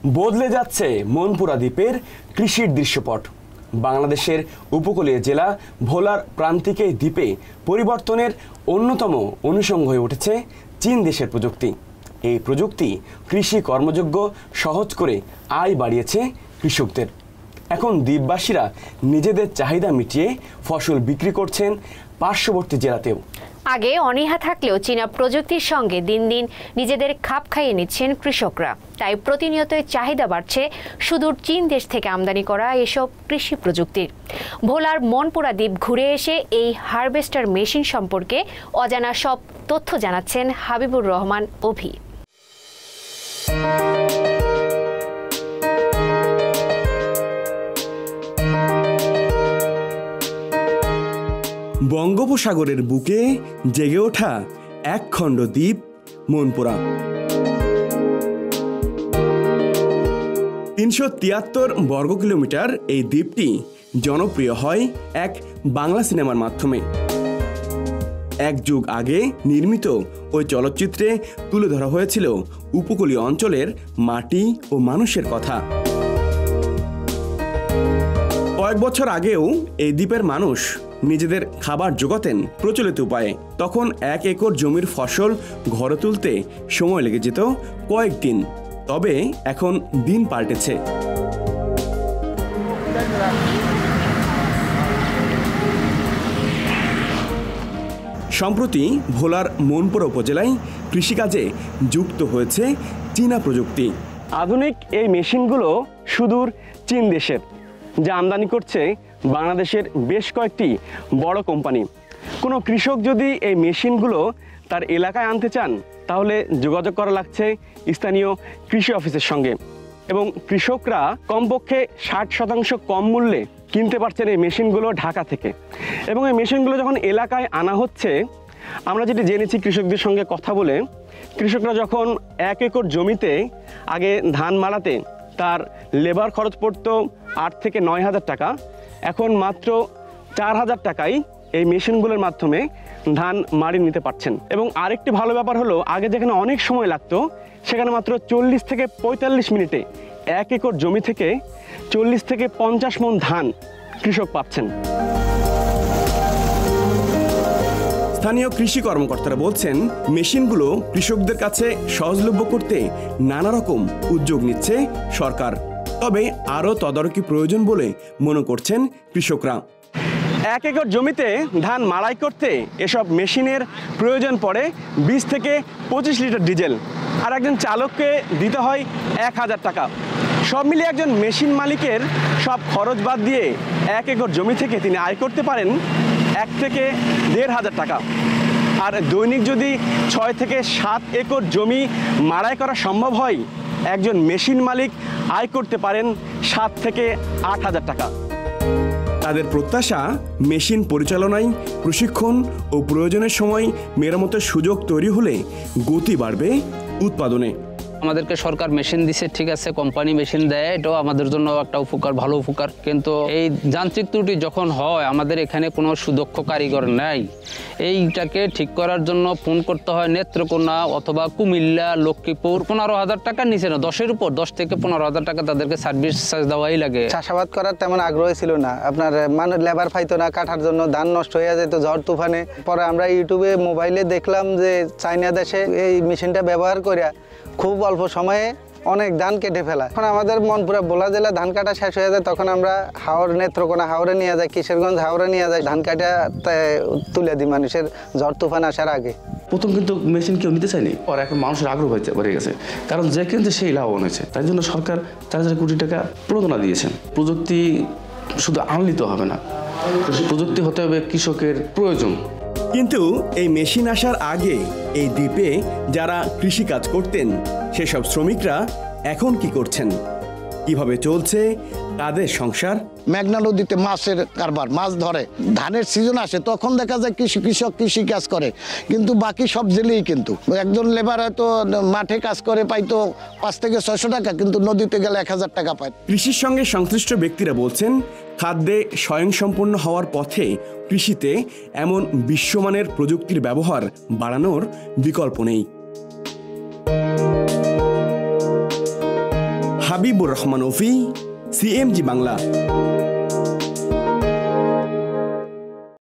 বদলে যাচ্ছে মনপুরা দ্বীপের কৃষির দৃশ্যপট। বাংলাদেশের উপকূলীয় জেলা ভোলার প্রান্তিক এই দ্বীপে পরিবর্তনের অন্যতম অনুষঙ্গ হয়ে উঠেছে চীন দেশের প্রযুক্তি। এই প্রযুক্তি কৃষি কর্মযোগ্য সহজ করে আয় বাড়িয়েছে কৃষকদের। এখন দ্বীপবাসীরা নিজেদের চাহিদা মিটিয়ে ফসল বিক্রি করছেন পার্শ্ববর্তী জেলাতেও। আগে অনীহা থাকলেও চীনা প্রযুক্তির সঙ্গে দিন দিন নিজেদের খাপ খাইয়ে নিচ্ছেন কৃষকরা। তাই প্রতিনিয়তই চাহিদা বাড়ছে সুদূর চীন দেশ থেকে আমদানি করা এসব কৃষি প্রযুক্তির। ভোলার মনপুরা দ্বীপ ঘুরে এসে এই হারভেস্টার মেশিন সম্পর্কে অজানা সব তথ্য জানাচ্ছেন হাবিবুর রহমান অভি। বঙ্গোপসাগরের বুকে জেগে ওঠা এক খণ্ড দ্বীপ মনপুরা। ৩৭৩ বর্গ কিলোমিটার এই দ্বীপটি জনপ্রিয় হয় এক বাংলা সিনেমার মাধ্যমে। এক যুগ আগে নির্মিত ওই চলচ্চিত্রে তুলে ধরা হয়েছিল উপকূলীয় অঞ্চলের মাটি ও মানুষের কথা। কয়েক বছর আগেও এই দ্বীপের মানুষ নিজেদের খাবার জোগাতেন প্রচলিত উপায়ে। তখন 1 একর জমির ফসল ঘরে তুলতে সময় লেগে যেত কয়েকদিন। তবে এখন দিন পাল্টেছে। সম্প্রতি ভোলার মনপুরা উপজেলায় কৃষিকাজে যুক্ত হয়েছে চীনা প্রযুক্তি। আধুনিক এই মেশিনগুলো সুদূর চীন দেশের, যা আমদানি করছে বাংলাদেশের বেশ কয়েকটি বড় কোম্পানি। কোনো কৃষক যদি এই মেশিনগুলো তার এলাকায় আনতে চান তাহলে যোগাযোগ করা লাগছে স্থানীয় কৃষি অফিসের সঙ্গে, এবং কৃষকরা কমপক্ষে 60% কম মূল্যে কিনতে পারছেন এই মেশিনগুলো ঢাকা থেকে। এবং এই মেশিনগুলো যখন এলাকায় আনা হচ্ছে, আমরা যেটি জেনেছি কৃষকদের সঙ্গে কথা বলে, কৃষকরা যখন 1 একর জমিতে আগে ধান মাড়াতে তার লেবার খরচ পড়তো 8 থেকে 9 হাজার টাকা, এখন মাত্র 4 হাজার টাকায় এই মেশিনগুলোর মাধ্যমে ধান মাড়িয়ে নিতে পারছেন। এবং আরেকটি ভালো ব্যাপার হলো, আগে যেখানে অনেক সময় লাগতো সেখানে মাত্র 40 থেকে 45 মিনিটে 1 একর জমি থেকে 40 থেকে 50 মণ ধান কৃষক পাচ্ছেন। স্থানীয় কৃষি কর্মকর্তারা বলছেন, মেশিনগুলো কৃষকদের কাছে সহজলভ্য করতে নানা রকম উদ্যোগ নিচ্ছে সরকার। তবে আরও তদারকি প্রয়োজন বলে মনে করছেন কৃষকরা। 1 একর জমিতে ধান মাড়াই করতে এসব মেশিনের প্রয়োজন পড়ে 20 থেকে 25 লিটার ডিজেল, আর একজন চালককে দিতে হয় 1000 টাকা। সব মিলিয়ে একজন মেশিন মালিকের সব খরচ বাদ দিয়ে 1 একর জমি থেকে তিনি আয় করতে পারেন 1 থেকে 1,500 টাকা। আর দৈনিক যদি 6 থেকে 7 একর জমি মাড়াই করা সম্ভব হয়, একজন মেশিন মালিক আয় করতে পারেন 7 থেকে 8,000 টাকা। তাদের প্রত্যাশা, মেশিন পরিচালনায় প্রশিক্ষণ ও প্রয়োজনের সময় মেরামতের সুযোগ তৈরি হলে গতি বাড়বে উৎপাদনে। আমাদেরকে সরকার মেশিন দিছে, ঠিক আছে, কোম্পানি মেশিন দেয়, এটাও আমাদের জন্য একটা উপকার, ভালো উপকার। কিন্তু এই যান্ত্রিক ত্রুটি যখন হয়, আমাদের এখানে কোনো সুদক্ষ কারিগর নাই। এইটাকে ঠিক করার জন্য ফোন করতে হয় নেত্রকোনা অথবা কুমিল্লা, লক্ষ্মীপুর। 15,000 টাকার নিচে না, 10-এর উপর, 10 থেকে 15,000 টাকা তাদেরকে সার্ভিস চার্জ দেওয়াই লাগে। চাষাবাদ করার তেমন আগ্রহ ছিল না, আপনার মানে লেবার পাইতো না, কাটার জন্য ধান নষ্ট হয়ে যেত ঝড় তুফানে। পরে আমরা ইউটিউবে মোবাইলে দেখলাম যে চাইনা দেশে এই মেশিনটা ব্যবহার করে খুব অল্প সময়ে অনেক ধান কেটে ফেলা। এখন আমাদের মনপুরা ভোলা জেলা ধান কাটা শেষ হয়ে যায়, তখন আমরা হাওড়, নেত্রকোনা হাওড়ে নিয়ে যাই, কিশোরগঞ্জ হাওড়ে নিয়ে যাই, ধান কাটা তুলে দিই মানুষের ঝড় তুফান আসার আগে। প্রথম কিন্তু মেশিন কেউ নিতে চায়নি, আর এখন মানুষের আগ্রহ বেড়ে গেছে, কারণ যে কিনছে সেই লাভবান হয়েছে। তাই জন্য সরকার 4,000 কোটি টাকা প্রণোদনা দিয়েছেন। প্রযুক্তি শুধু আনলিত হবে না, প্রযুক্তি হতে হবে কৃষকের প্রয়োজন। কিন্তু এই মেশিন আসার আগে এই দ্বীপে যারা কৃষি কাজ করতেন, সেসব শ্রমিকরা এখন কি করছেন, কিভাবে চলছে তাদের সংসার? মেঘনা নদীতে মাছের কারবার, মাছ ধরে, ধানের সিজন আসে, তখন দেখা যায় কৃষক কৃষি কাজ করে, কিন্তু বাকি সব জেলেই কিন্তু একজন লেবার হয়তো মাঠে কাজ করে পাইতো 5 থেকে 600 টাকা, কিন্তু নদীতে গেলে 1000 টাকা পায়। কৃষির সঙ্গে সংশ্লিষ্ট ব্যক্তিরা বলছেন, খাদ্যে স্বয়ংসম্পূর্ণ হওয়ার পথে কৃষিতে এমন বিশ্বমানের প্রযুক্তির ব্যবহার বাড়ানোর বিকল্প নেই। হাবিবুর রহমান অফি, CMG বাংলা।